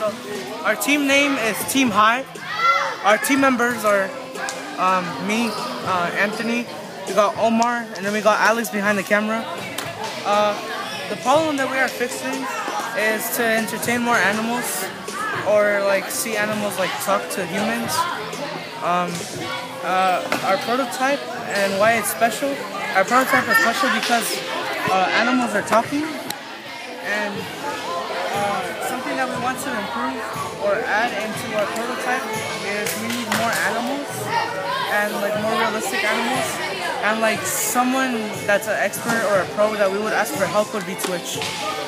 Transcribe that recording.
So our team name is Team High. Our team members are me, Anthony, we got Omar, and then we got Alex behind the camera. The problem that we are fixing is to entertain more animals, or like see animals like talk to humans. Our prototype and why it's special. Our prototype is special because animals are talking, and something that we want to improve or add into our prototype is we need more animals, and like more realistic animals, and like someone that's an expert or a pro that we would ask for help would be Twitch.